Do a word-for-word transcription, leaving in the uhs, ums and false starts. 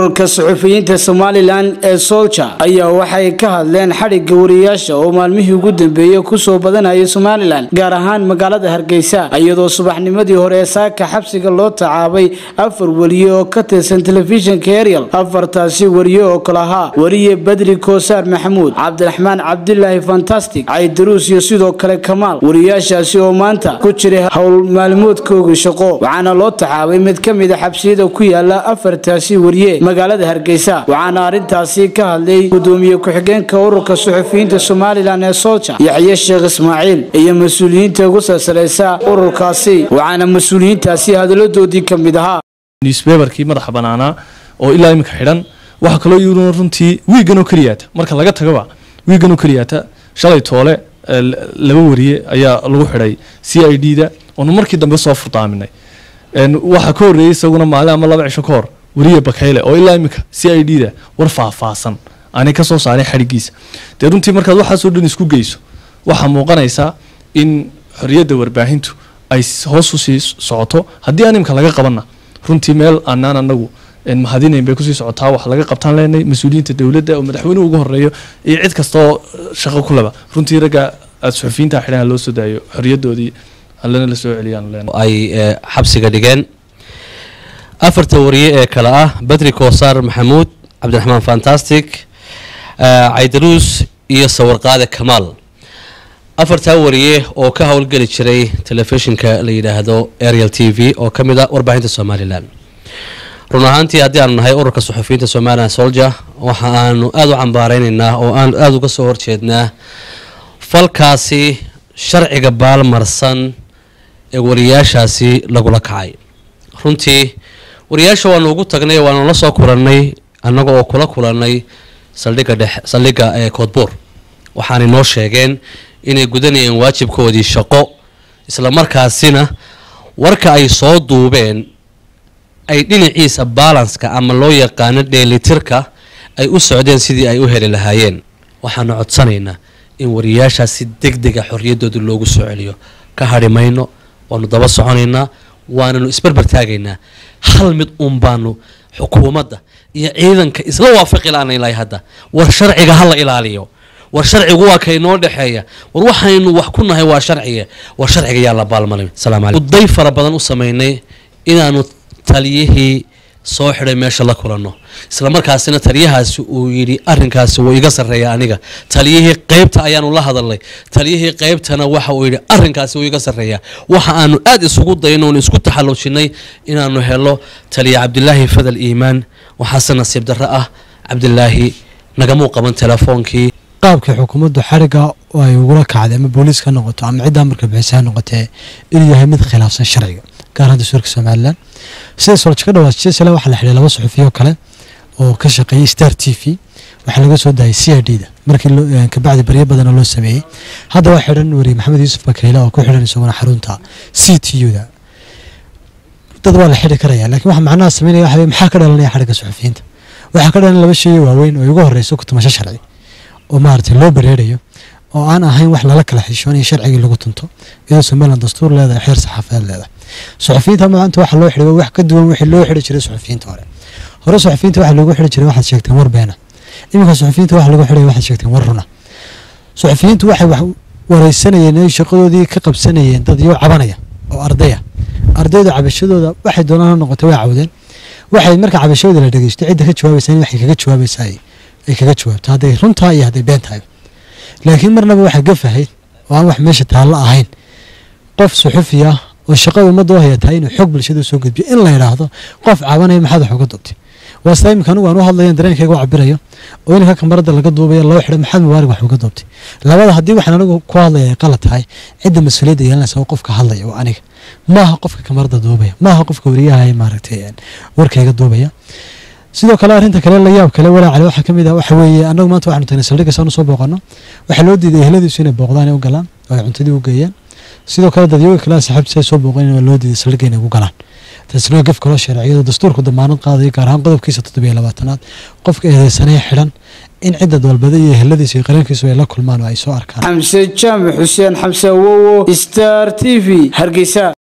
ururka suxufiyiinta Somaliland ee Soldier ayaa waxay ka hadleen xariga wariyaasha oo maalmihii ugu dambeeyay ku soo badanayay Somaliland gaar ahaan magaalada Hargeysa iyadoo subaxnimadii hore saaka xabsiga loo tacaabay afar wariye oo ka tirsan telefishinka Ariel afartaasi wariye oo kala ahaa wariye Badri Koosar Maxamuud Cabdiraxmaan Cabdullaahi Fantastic Aydaruus iyo sidoo kale Kamaal wariyaashaasi oo maanta ku jiray hawl maalmoodkooda shaqo waxaana loo tacaabay mid ka mid ah xabsiyada ku yaala afartaasi wariye magaalada Hargeysa waxaana arintaasi ka hadlay gudoomiye ku-xigeenka ururka suxufiyiinta Somaliland ee Soldier Yaxye Sheekh Ismaaciil iyo mas'uuliyiinta ugu sareysa ururkaasi waxaana mas'uuliyiintaasi hadaladoodii ka mid ahaa newspaperkii madaxa banaana oo ilaa imika xiran waxa kale oo yuru runtii wiigan oo kaliyaata marka laga tagaba wiigan oo kaliyaata shalay toole laba wariye ayaa lagu xiray C I D da oo markii dambe soo furtaaminay een waxa ka horeeyay isaguna maalin ama laba cisho ka hor wariye Bakayle oo ilaa imika C I D da war faahfaahsan aanay ka soo saaray xarigiisa de runtii marka waxa soo dhan isku geyso waxa muuqanaysa in xorriyadda warbaahintu ay hoos u sii socoto haddii aan imka laga qabana runtii meel aanan anagu in mahadinayn bay ku sii socotaa wax laga qabtaan leenay mas'uuliyiinta dawladda oo madaxweynuhu ugu horeeyo iyo cid kasta oo shaqo ku laba runtii raga suxufiyiinta xidhan loo soo daayo xorriyadoodii halana la soo celiyaan leenay ay xabsiga dhigeen afarta wariye ee kala ah Badri Koosar Maxamuud Cabdiraxmaan Fantastic Aydaruus iyo sawirqaade Kamaal afarta wariye oo ka hawlgali jiray telefishinka la yiraahdo Ariel T V oo kamid ah warbaahinta Somaliland run ahaantii haddii aanu nahay ururka suxufiyiinta Somaliland Soldier waxa aanu aad u cambaareynaa oo aan aad uga soo horjeednaa falkaasi sharciga baalmarsan ee wariyaashaasi lagula kacay runtii wariyaasha waanu ugu tagnay waanu la soo kulanay annaga oo kula kulanay saldhiga dhex saldhiga ee Koodbuur waxaanay noo sheegeen inay gudanayeen waajibkoodii shaqo isla markaasina warka ay soo duubeen ay dhinaciisa balance-ka ama loo yaqaan dheelitirka ay u socdeen sidii ay u heli lahaayeen waxaan codsanaynaa in wariyaashaasi degdeg ah xorriyadooda loogu soo celiyo ka harimayno waanu daba soconaynaa waananu isbarbar taagaynaa hal mid uun baanu xukuumadda iyo ciidanka isla waafaqi laanay ilaa hadda war sharciga hal ilaaliyo war sharcigu waa kay noo dhaxeeya war waxaynu wax ku nahay waa sharciga war sharciga yaa la baalmalay salaam alaykum day fara badan u sameeynay inaanu taliyihii soo xiray meesha la kulano isla markaasina taliyahaasi uu yiri arrinkaasi way iga sareeya aniga taliyihii qaybta ayaanu la hadalnay taliyihii qaybtana waxa uu yiri arrinkaasi way iga sareeya waxa aanu aad isugu dayno oo isku taxalluujinay inaanu helo taliye Cabdullaahi Fadal Iimaan waxa nasiib darro ah Cabdullaahi nagamu qaban telefoonkii qaabka xukuumaddu xariga oo ay ugu kacday ama booliiska noqoto ama cidda marka bixisaan noqotay inuu yahay mid khilaafsan sharciga gaar ahaan dastuurka Somaliland sida Soldier ka dhawaashay sala waxa la xiriir laba suxufiyo kale oo ka shaqeeyay Star T V waxa laga soo daayay C I D da markii ka bacdi bariye badan loo sameeyay hadda waxa xiran wariye Maxamed Yuusuf Bakayle oo ku xiran isaguna xarunta C T U da dad waa la xiri karaya laakiin waxa macnaha sameynaya waxa maxaa ka dhalanaya xariga suxufiyiinta waxa ka dhalan laba shay waaweyn oo ugu horeyso ku tumasho sharci oo maartay loo bareerayo oo aan ahayn wax lala kala xishoonayo sharciga lagu tunto iyadoo Somaliland dastuur leedahay xeer saxaafadeed leedahay suxufiyiinta maanta waxa loo xiray wax ka duwan wixii loo xiri jiray suxufiyiinta hore hore suxufiyiinta waxa lagu xiri jiray waxaad sheegteen war beena iminka suxufiyiinta waxa lagu xiray waxaad sheegteen war runa suxufiyiintu waxay wax wareysanayeen ay shaqadoodii ka qabsanayeen dad iyo cabanaya oo ardaya ardayda cabashadooda waxay doonaan noqotay way cawdeen waxay marka cabashadooda la dhageystay cidda ka jawaabaysan waxay kaga jawaabaysaa ay kaga jawaabto haday runta iyo haday been tahay laakiin marnaba waxa gafahay oo aan wax meesha taalo ahayn qof suxufi ah oo shaqada ummadda oo hayay inuu xog bulshada soo gudbiyo in la yiraahdo qof caawanay maxaad xog dubtay waasay imkan uu aan u hadlayn dareenkayga cabirayo oo in ka kamarada laga duubayo loo xiray maxamed waarig wax uga dubtay labada hadii waxaan anigu ku hadlayay qalad tahay cidda mas'uuliyadda yeelanaysa oo qofka hadlaya oo aniga maaha qofka kamarada duubaya maaha qofka wariyaha ay maaragtay warkayga duubaya sidoo kale arinta kale la yaab kale walaac waxa kamid ah waxa weeye anagu maanta waxaanu tagnay saldhiga soo soo booqano waxa loo diiday eheladiisu inay booqdaan oo galaan oo cuntadii u geeyaan sidoo kale dadyoga kale saxaabtiisa soo booqan in loo diiday saldhiga inay ugu galaan tasriix gaf kala sharciyada dastuurku damaanad qaaday gaar ahaan qodobkiisa toddoba iyo labaatanaad qofka eedeysanaya xiran in cidda dalbada iyo eheladiisa iyo qarankiisu ay la kulmaan oo ay soo arkaan Xamse Jaamac Xuseen Xamse Wowo Star T V Hargeysa.